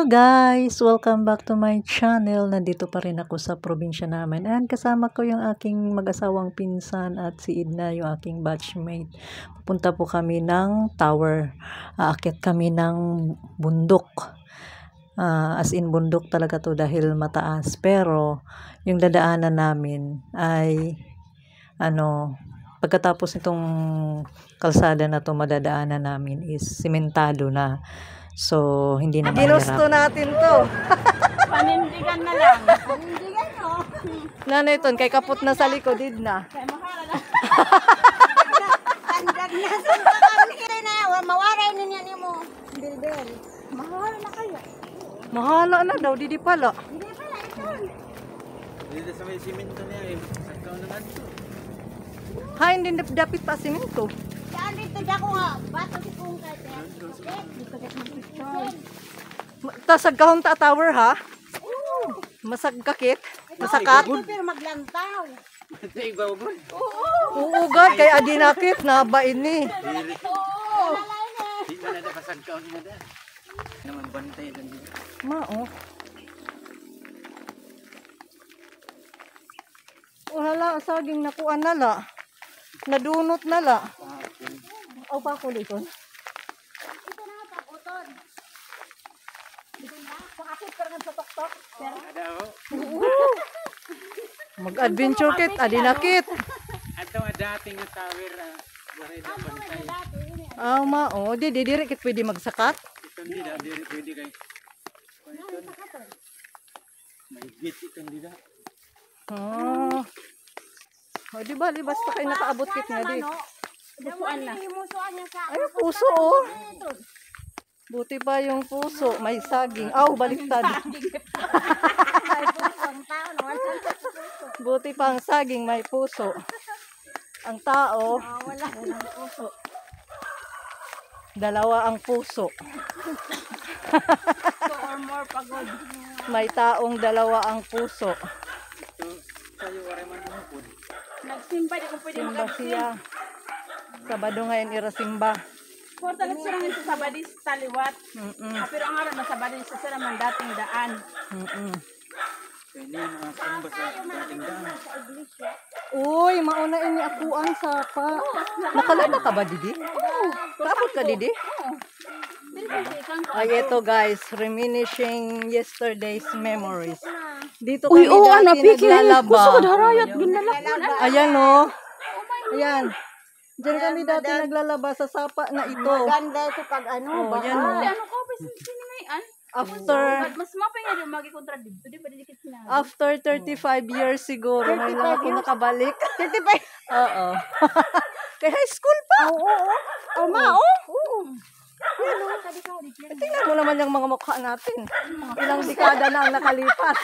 Guys, welcome back to my channel. Nandito pa rin ako sa probinsya namin. And kasama ko yung aking mag-asawang pinsan at si Edna, yung aking batchmate. Pupunta po kami ng tower. Aakyat kami ng bundok. As in bundok talaga to dahil mataas. Pero yung dadaanan namin ay pagkatapos nitong kalsada na to madadaanan namin is simentado na. So, hindi na mahirap. Ginusto natin to. Panindigan na lang. Panindigan, no? Nanay ton, kay kaput na sa likod, na. Kaya mahal na. Tandag na sa kakamikirin na. Mawaray niya ni mo. Bilbil. Mahal na kayo. Mahala na daw, di pala. Hindi pala ito. Dito sa may simento niya, sakaw naman ito. Ha, hindi dapit pa simento. Saan dito dako nga? Bato si kong kate. Tasag kahong ta tower, ha? Masagkakit? Masakat? Pero maglantaw. Ito ibaw mo. Uugad, kay adinakit na ba ini? Di man na pasagkaw niya na. Naman bantay lang dito. Mao. Wala, saging nakuha na la. Nadunot na la. O pa ko dito. Ito na pag-utod. Pakakit ka rin sa tok-tok. Ada ho. Mag-adventure kit, adinakit. Ato nga dating nga tower, wala na bantay. Mao, di diri kit pwede magsakat. Ito hindi na, pwede kay. May gate ito hindi na. O di ba, basta kayo nakaabot kit nga di. Busuan na. Himusuan niya sa Ay, puso oh. Buti pa yung puso, may saging. Aw, baliktad. ang tao. Wala sa puso. Buti pa ang saging, may puso. Ang tao, Wala. Walang puso. dalawa ang puso. So or more pagod. May taong dalawa ang puso. Ito, tayo wala man umupod. Nagsimba, di ko pwede Simba mag-absin. siya. Sabado ngayon irasimba. Kung talagang sila nito sa badis taliwat. Pero ang araw na sa badis sa sila man dating daan. Pwede mga samba sa dating daan. Uy, mauna ini akuan sa pa. Nakalala ka ba, Didi? Kapot ka, Didi? Pero kasi ikang Ay, ito guys, reminiscing yesterday's memories. Dito Uy, kami dati naglalaba. Kusod harayat ginlalak. Ayan o. Ayan. Diyan kami dati naglalaba sa sapa na ito. Ganda ito pag ano. Oh, yan o. Ano ka ba sinimayan? After Mas mapay nga yung magi-kontra dito. Di ba didikit sinabi? after 35 years siguro, ngayon lang ako nakabalik. 35. Oo. Kay high school pa. Oo. Oo. Tingnan mo naman yung mga mukha natin. Ilang dekada na ang nakalipas.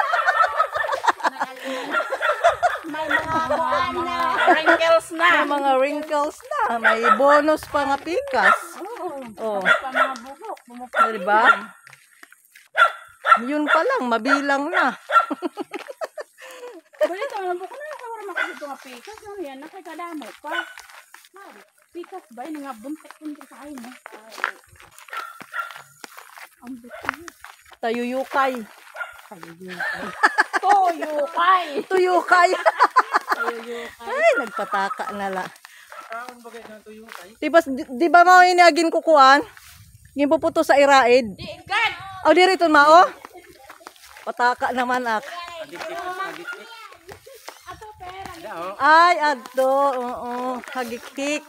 May mga buwan na. Wrinkles na. May mga wrinkles na. May bonus pa nga pikas. Oh. Pa mga buhok. Diba? Yun pa lang, mabilang na. Balito, alam mo ko na nakawara makasito nga pikas. Ano yan? Nakikadamo pa. Pikas ba? Yung nga buntek-buntek sa kayo mo. Ang buti. Tayuyukay. Toyukay! Tuyukay. Toyukay. Ay, nagpataka na la. Kaon bagay ng tuyo kay. Di ba mga inagin kukuan? Yung puputo sa iraid. Ikan! O, di rito mao? Pataka naman ak. Agit-git. Ada ho. Ay, adto. Oo. Hagikik.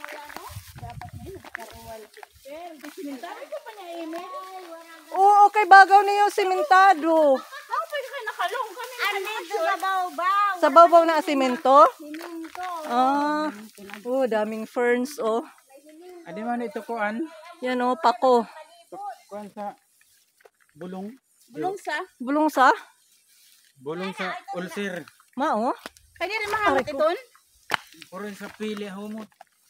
Simentari ka pa niya, Emil? Oo, kay bagaw niyo simentado. Ako pwede kayo nakalong kami. Andito sa baw-baw. Sa babaw na simento? Siminto. Daming ferns, oh. Adi man ito kuan. Yan, oh, pako. Kuan sa bulong. Bulong sa? Bulong sa? Bulong sa ulcer. Mao? Kaya rin mahamot iton? Puro sa pili humot.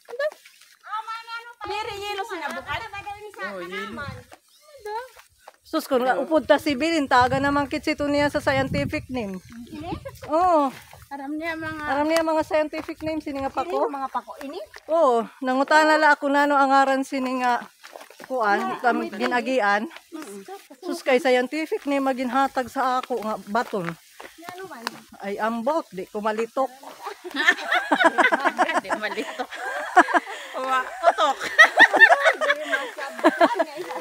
Diri yelo sinabukan? Oh, yelo. Sus, kung upod ta si Bilin, taga naman kitsito niya sa scientific name. Oo. Aram niya mga... Aram niya mga scientific name, sini nga pako. Mga pako ini. Oo, nangutana la ako na no ang aran sini nga kuan, ginagian. Sus kay scientific ni maginhatag sa ako nga baton. Ano man? Ay ambot, di ko malitok. Hindi malito. Kutok. Dili masabukan nga isa.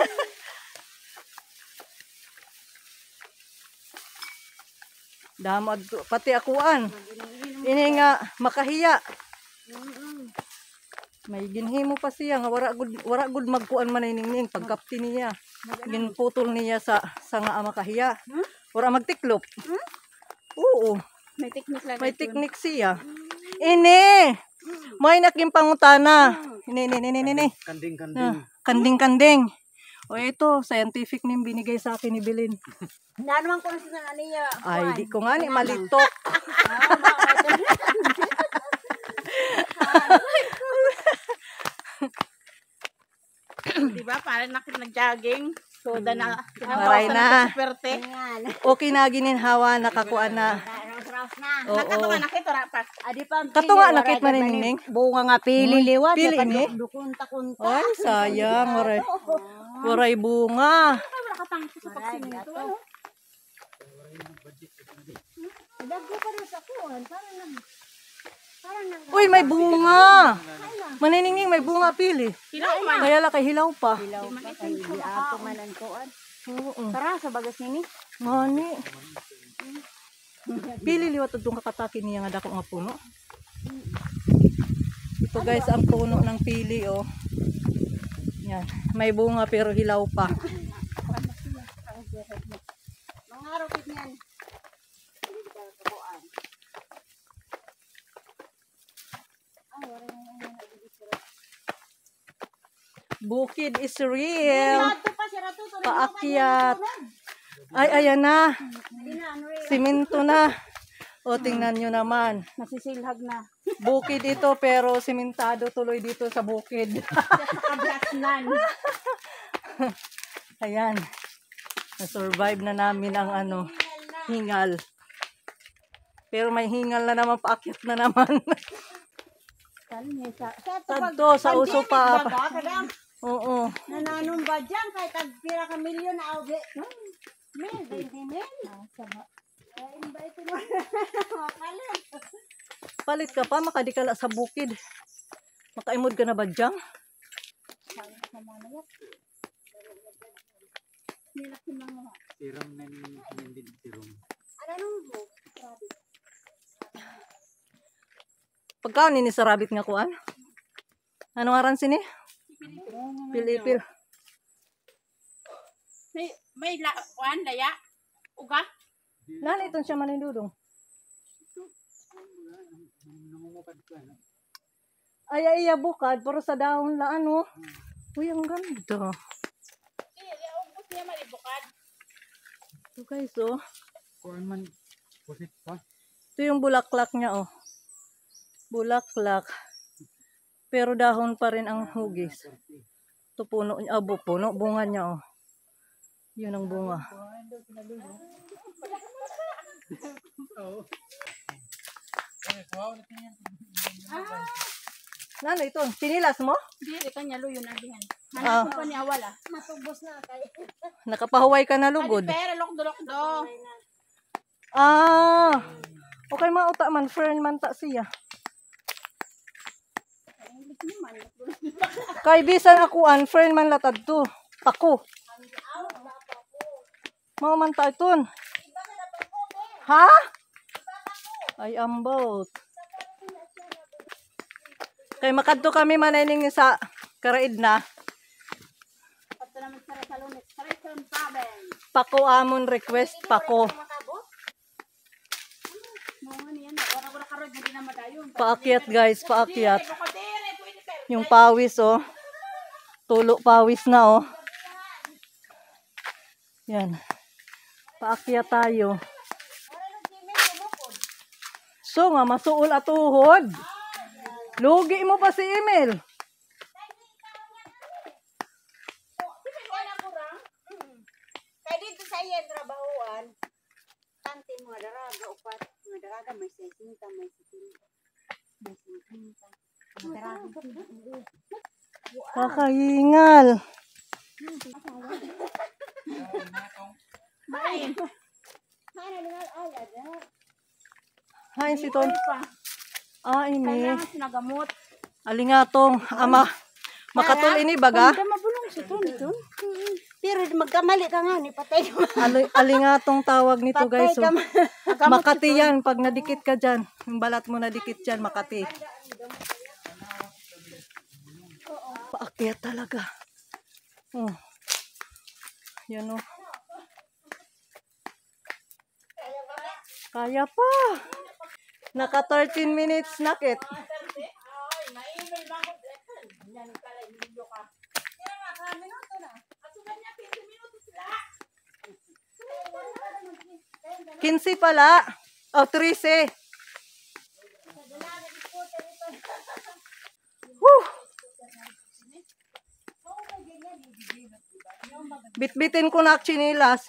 Damad pati akuan. Ini nga makahiya. May ginhimo pa siya nga wara gud magkuan man ningning pagkapti niya. Ginputol niya sa nga makahiya. Wara magtiklop. Oo, May technique lang. may teknik siya. Ini. May naking pangutana. Ini. Kanding-kanding. Kanding-kanding. O ito, scientific ning binigay sa akin ni Bilin. Nanuman ko na sa niya. Ay, di ko nga ni malitok. Diba? Parang nag-jogging. So, na. Maray na. Superte. Yan. Okay na gininhawa, nakakuan na. Raos-raos na. Oo. Nakatunga na kito rapat. Adi pa. Katunga nakit man ningning. Bunga nga pili liwat. Pili ini. Dukunta-kunta. Ay, sayang. Waray bunga. Ay, wala ka tangko sa pagsinito. Ano? Dagko pa rin sa kuwan. Parang nang Uy, may bunga. Maniningning, may bunga pili. Hilaw man. Kaya la kay hilaw pa. ilaw pa kay di ato man ang kuwan. Oo. Tara sa bagas nini. Mani. Pili liwat itong kakataki niya nga dako nga puno. Ito guys, ang puno ng pili, oh. Yan. May bunga pero hilaw pa. Mga rupit niyan. Bukid is real. Lato pa si Rato. Paakyat. Ay, ayan na. Ano rin. Siminto na. O, tingnan nyo naman. Nasisilhag na. Bukid ito pero simentado tuloy dito sa bukid. Kablasnan. Ayan. Na-survive na namin ang hingal. Pero may hingal na naman, paakyat na naman. Tadto, sa uso pa. Oo. Nananong ba dyan? Kahit tagpira ka milyon na auge. Mil, 20 mil. Invite mo. Makalit. Palit ka pa, makadikala sa bukid. Makaimod ka na ba dyan? Tiram na hindi tiram. Ano nung mo? Pagkaon ni sa rabbit nga kuan? Ano aran sini? Pilipil. May kuan daya. Uga. Nana iton siya manindudong. Namumukad ka na. Ay, iya bukad, pero sa dahon la ano. Uy, ang ganda. Ubus niya malibukad. Ito guys, oh. Kuan man. Pusit pa. Ito yung bulaklak niya, oh. Bulaklak. Pero dahon pa rin ang hugis. Ito puno niya, puno, bunga niya, oh. Yun ang bunga. Nano ito? Sinilas mo? Dili kanya luyo na dihan. Ah. Hanap ko pa ni awala. Matubos na kay. Nakapahuway ka na lugod. Pero lokdo. Ah. Okay, mauta man. Fern man ta siya. Kay bisan akuan, friend man latad to. Pako. Mao man ta iton. Ha? Ay ambot. Kay makadto kami manayning sa Karaid na. Pagka naman sa salon, sa taben. Pako amon request pako. Mga niyan, wala karod hindi na madayon. Paakyat guys, paakyat. Yung pawis oh. Tulo pawis na oh. Yan. Paakyat tayo. So nga masuol atuhod. Lugi mo pa si Emil. Kay dito sa iya trabahoan. Tante mo daraga upat, mga daraga may 60, may 70. May 50. Daraga. Kakahingal. Main. Hain si Ton. Ah, ini. Kailangan sinagamot. Alingatong ama. Makatul ini baga. Hindi mabulong si Ton dito. Pero magkamali ka nga, ni patay ka. Alingatong tawag nito Patay guys. ka. Oh. Makati yan. Pag nadikit ka dyan. Yung balat mo nadikit dyan, Makati. Paakyat talaga. Oh. Yan oh. Kaya pa. Naka 13 minutes nakit. Kinsi pala. O, 13. Woo! Bitbitin ko na chinilas.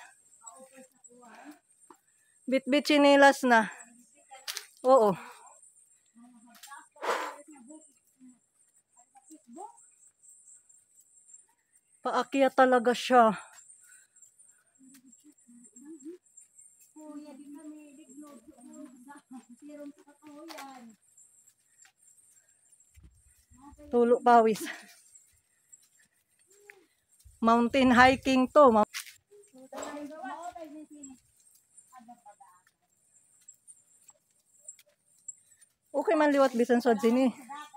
Bitbit chinilas na. Oo. Paakyat talaga siya. Tulo pawis. Mountain hiking to. Okay man liwat bisan sa sini.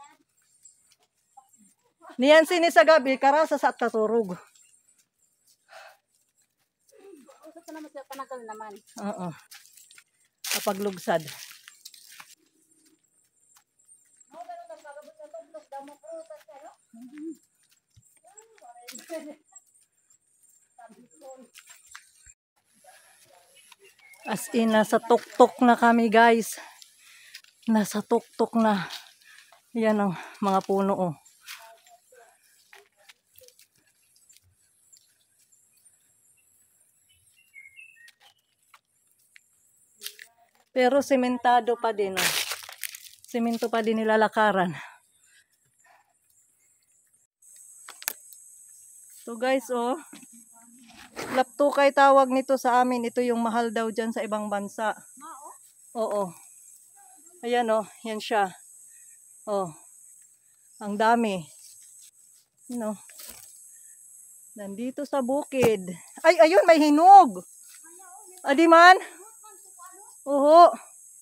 Niyan sini sa gabi karasa sa taturog. Usap ka naman sa panagal naman. Oo. Kapag lugsad. As in, nasa tuktok na kami guys. Nasa tuktok na. Yan ang mga puno oh. Pero sementado pa din oh. Semento pa din nilalakaran. So guys oh. Laptukay tawag nito sa amin. Ito yung mahal daw dyan sa ibang bansa. Oo. Ayan oh. Yan siya. Oh. Ang dami. You know. Nandito sa bukid. Ay, ayun. May hinog. Adi man. Oo.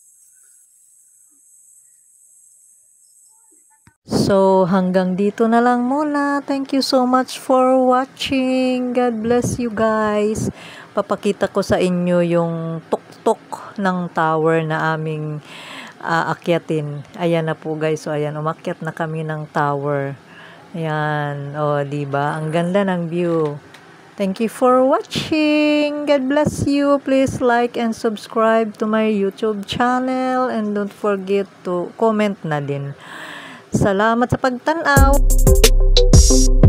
So, hanggang dito na lang muna. Thank you so much for watching. God bless you guys. Papakita ko sa inyo yung tuktok ng tower na aming akyatin. Ayan na po guys. So, ayan. Umakyat na kami ng tower. Ayan. O, diba? Ang ganda ng view. Thank you for watching. God bless you. Please like and subscribe to my YouTube channel. And don't forget to comment na din. Salamat sa pagtanaw.